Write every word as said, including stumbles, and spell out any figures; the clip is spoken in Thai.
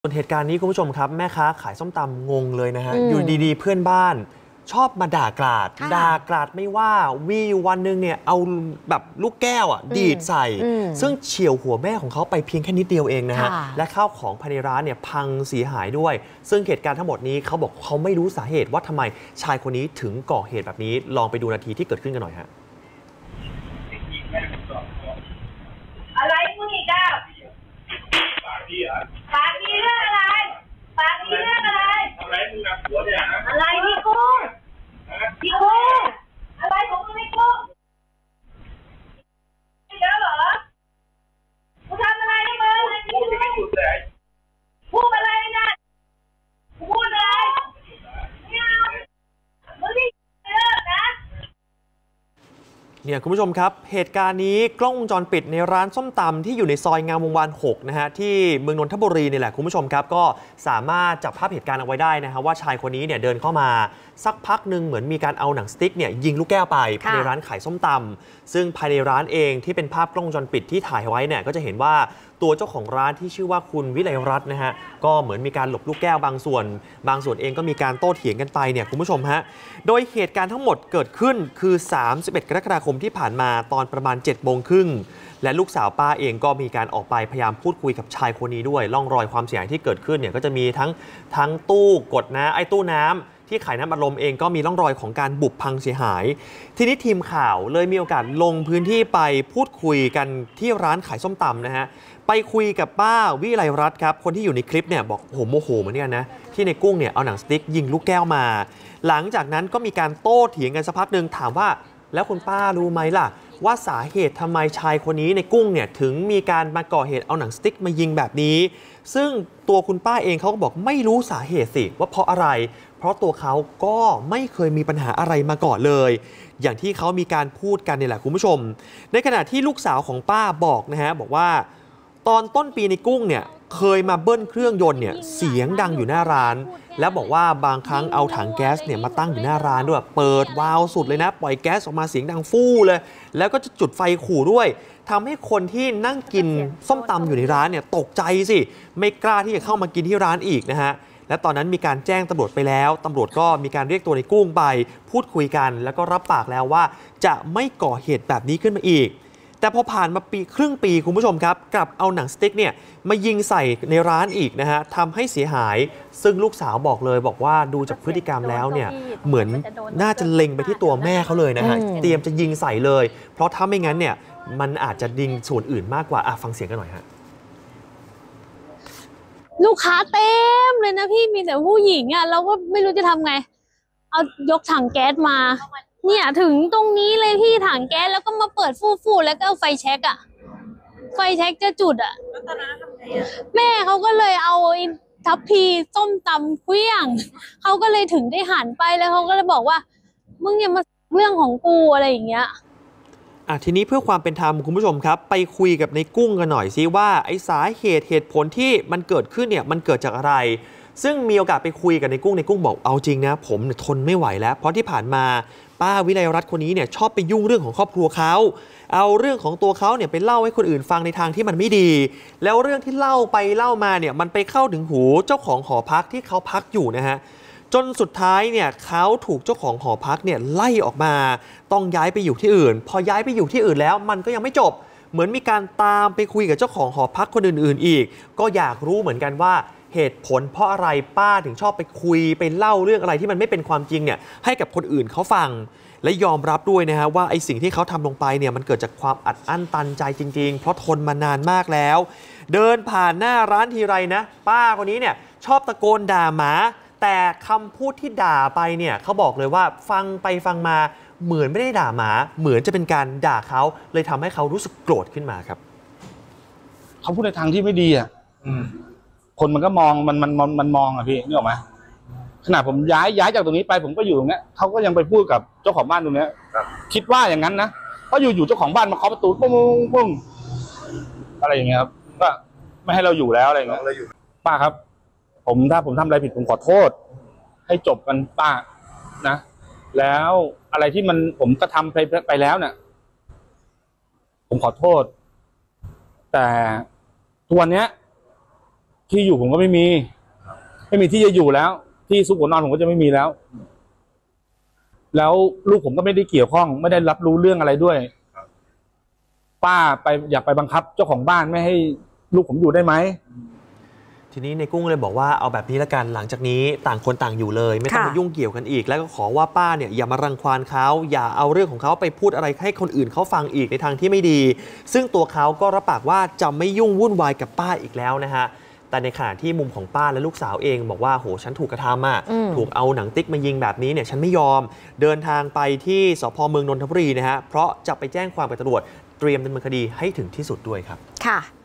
ส่วนเหตุการณ์นี้คุณผู้ชมครับแม่ค้าขายส้มตำงงเลยนะฮะอยู่ดีๆเพื่อนบ้านชอบมาด่ากราดด่ากราดไม่ว่าวีวันหนึ่งเนี่ยเอาแบบลูกแก้วอ่ะดีดใส่ซึ่งเฉี่ยวหัวแม่ของเขาไปเพียงแค่นิดเดียวเองนะฮะและข้าวของภายในร้านเนี่ยพังเสียหายด้วยซึ่งเหตุการณ์ทั้งหมดนี้เขาบอกเขาไม่รู้สาเหตุว่าทำไมชายคนนี้ถึงก่อเหตุแบบนี้ลองไปดูนาทีที่เกิดขึ้นกันหน่อยฮะอะไรมึงอีกอ่ะปากดีอ่ะปากดีเรื่องอะไรปากดีเรื่องอะไรอะไรมึงกับผัวเนี่ยนะอะไรพี่กุ้งพี่กุ้งอะไรของมึงพี่กุ้งอีกแล้วเหรอกูทำอะไรให้มึงพูดไม่หยุดเลยพูดอะไรนะพูดอะไรไม่เอามึงนี่เลิกนะเนี่ยคุณผู้ชมครับเหตุการณ์นี้กล้องวงจรปิดในร้านส้มตำที่อยู่ในซอยงามวงวานหกนะฮะที่เมืองนนทบุรีนี่แหละคุณผู้ชมครับก็สามารถจับภาพเหตุการณ์เอาไว้ได้นะฮะว่าชายคนนี้เนี่ยเดินเข้ามาสักพักหนึ่งเหมือนมีการเอาหนังสติ๊กเนี่ยยิงลูกแก้วไปภายในร้านขายส้มตำซึ่งภายในร้านเองที่เป็นภาพกล้องวงจรปิดที่ถ่ายไว้เนี่ยก็จะเห็นว่าตัวเจ้าของร้านที่ชื่อว่าคุณวิไลรัตน์นะฮะก็เหมือนมีการหลบลูกแก้วบางส่วนบางส่วนเองก็มีการโต้เถียงกันไปเนี่ยคุณผู้ชมฮะโดยเหตุการณ์ทั้งหมดเกิดขึ้นคือสามสิบเอ็ดกรกฎาคมที่ผ่านมาตอนประมาณเจ็ดโมงครึ่งและลูกสาวป้าเองก็มีการออกไปพยายามพูดคุยกับชายคนนี้ด้วยร่องรอยความเสียหายที่เกิดขึ้นเนี่ยก็จะมีทั้งทั้งตู้กดน้ำไอ้ตู้น้ำที่ขายน้ำอัดลมเองก็มีร่องรอยของการบุบพังเสียหายทีนี้ทีมข่าวเลยมีโอกาสลงพื้นที่ไปพูดคุยกันที่ร้านขายส้มตำนะฮะไปคุยกับป้าวิไลรัตน์ครับคนที่อยู่ในคลิปเนี่ยบอกโหโมโหเหมือนกันนะที่ในกุ้งเนี่ยเอาหนังสติ๊กยิงลูกแก้วมาหลังจากนั้นก็มีการโต้เถียงกันสักพักหนึ่งถามว่าแล้วคุณป้ารู้ไหมล่ะว่าสาเหตุทำไมชายคนนี้ในกุ้งเนี่ยถึงมีการมาก่อเหตุเอาหนังสติ๊กมายิงแบบนี้ซึ่งตัวคุณป้าเองเขาก็บอกไม่รู้สาเหตุสิว่าเพราะอะไรเพราะตัวเขาก็ไม่เคยมีปัญหาอะไรมาก่อนเลยอย่างที่เขามีการพูดกันนี่แหละคุณผู้ชมในขณะที่ลูกสาวของป้าบอกนะฮะบอกว่าตอนต้นปีในกุ้งเนี่ยเคยมาเบิ้ลเครื่องยนต์เนี่ยเสียงดังอยู่หน้าร้านแล้วบอกว่าบางครั้งเอาถังแก๊สเนี่ยมาตั้งอยู่หน้าร้านด้วยเปิดวาล์วสุดเลยนะปล่อยแก๊สออกมาเสียงดังฟู่เลยแล้วก็จะจุดไฟขู่ด้วยทำให้คนที่นั่งกินส้มตำอยู่ในร้านเนี่ยตกใจสิไม่กล้าที่จะเข้ามากินที่ร้านอีกนะฮะและตอนนั้นมีการแจ้งตำรวจไปแล้วตำรวจก็มีการเรียกตัวในกุ้งไปพูดคุยกันแล้วก็รับปากแล้วว่าจะไม่ก่อเหตุแบบนี้ขึ้นมาอีกแต่พอผ่านมาปีครึ่งปีคุณผู้ชมครับกลับเอาหนังสติ๊กเนี่ยมายิงใส่ในร้านอีกนะฮะทำให้เสียหายซึ่งลูกสาวบอกเลยบอกว่าดูจากพฤติกรรมแล้วเนี่ยเหมือนน่าจะเล็งไปที่ตัวแม่เขาเลยนะฮะเตรียมจะยิงใส่เลยเพราะถ้าไม่งั้นเนี่ยมันอาจจะยิงส่วนอื่นมากกว่าอ่ะฟังเสียงกันหน่อยฮะลูกค้าเต็มเลยนะพี่มีแต่ผู้หญิงอ่ะเราก็ไม่รู้จะทำไงเอายกถังแก๊สมาเนี่ยถึงตรงนี้เลยพี่ถังแก๊สแล้วก็มาเปิดฟู่ๆแล้วก็เอาไฟแช็กอ่ะไฟแช็กจะจุดอ่ะแม่เขาก็เลยเอาทัพพีส้มตำเครื่องเขาก็เลยถึงได้หันไปแล้วเขาก็เลยบอกว่ามึงอย่ามาเรื่องของกูอะไรอย่างเงี้ยอ่ะทีนี้เพื่อความเป็นธรรมคุณผู้ชมครับไปคุยกับในกุ้งกันหน่อยซิว่าไอ้สาเหตุเหตุผลที่มันเกิดขึ้นเนี่ยมันเกิดจากอะไรซึ่งมีโอกาสไปคุยกับในกุ้งในกุ้งบอกเอาจริงนะผมทนไม่ไหวแล้วเพราะที่ผ่านมาป้าวิไลรัตน์คนนี้เนี่ยชอบไปยุ่งเรื่องของครอบครัวเขาเอาเรื่องของตัวเขาเนี่ยไปเล่าให้คนอื่นฟังในทางที่มันไม่ดีแล้วเรื่องที่เล่าไปเล่ามาเนี่ยมันไปเข้าถึงหูเจ้าของหอพักที่เขาพักอยู่นะฮะจนสุดท้ายเนี่ยเขาถูกเจ้าของหอพักเนี่ยไล่ออกมาต้องย้ายไปอยู่ที่อื่นพอย้ายไปอยู่ที่อื่นแล้วมันก็ยังไม่จบเหมือนมีการตามไปคุยกับเจ้าของหอพักคนอื่นๆอีกก็อยากรู้เหมือนกันว่าเหตุผลเพราะอะไรป้าถึงชอบไปคุยไปเล่าเรื่องอะไรที่มันไม่เป็นความจริงเนี่ยให้กับคนอื่นเขาฟังและยอมรับด้วยนะฮะว่าไอ้สิ่งที่เขาทำลงไปเนี่ยมันเกิดจากความอัดอั้นตันใจจริงๆเพราะทนมานานมากแล้วเดินผ่านหน้าร้านทีไรนะป้าคนนี้เนี่ยชอบตะโกนด่าหมาแต่คำพูดที่ด่าไปเนี่ยเขาบอกเลยว่าฟังไปฟังมาเหมือนไม่ได้ด่าหมาเหมือนจะเป็นการด่าเขาเลยทำให้เขารู้สึกโกรธขึ้นมาครับเขาพูดในทางที่ไม่ดีอ่ะคนมันก็มองมันมันมันมองอ่ะพี่นึกออกไหมขนาดผมย้ายย้ายจากตรงนี้ไปผมก็อยู่ตรงนี้เขาก็ยังไปพูดกับเจ้าของบ้านตรงนี้คิดว่าอย่างนั้นนะเพราะอยู่อยู่เจ้าของบ้านมาเคาะประตูปุ้งปุ้งอะไรอย่างเงี้ยครับก็ไม่ให้เราอยู่แล้วอะไรอย่างเงี้ยป้าครับผมถ้าผมทำอะไรผิดผมขอโทษให้จบกันป้านะแล้วอะไรที่มันผมกระทำไปไปแล้วเนี่ยผมขอโทษแต่ตัวเนี้ยที่อยู่ผมก็ไม่มี ไม่มีที่จะอยู่แล้ว ที่ซุกหัวนอนผมก็จะไม่มีแล้ว แล้วลูกผมก็ไม่ได้เกี่ยวข้องไม่ได้รับรู้เรื่องอะไรด้วยป้าไปอย่าไปบังคับเจ้าของบ้านไม่ให้ลูกผมอยู่ได้ไหมทีนี้ในกุ้งเลยบอกว่าเอาแบบนี้ละกันหลังจากนี้ต่างคนต่างอยู่เลยไม่ต้องมายุ่งเกี่ยวกันอีกแล้วก็ขอว่าป้าเนี่ยอย่ามารังควานเขาอย่าเอาเรื่องของเขาไปพูดอะไรให้คนอื่นเขาฟังอีกในทางที่ไม่ดีซึ่งตัวเขาก็รับปากว่าจะไม่ยุ่งวุ่นวายกับป้าอีกแล้วนะฮะแต่ในขณะที่มุมของป้าและลูกสาวเองบอกว่าโหฉันถูกกระทำอ่ะถูกเอาหนังติ๊กมายิงแบบนี้เนี่ยฉันไม่ยอมเดินทางไปที่สภ.เมืองนนทบุรีนะฮะเพราะจะไปแจ้งความกับตำรวจเตรียมดำเนินคดีให้ถึงที่สุดด้วยครับค่ะ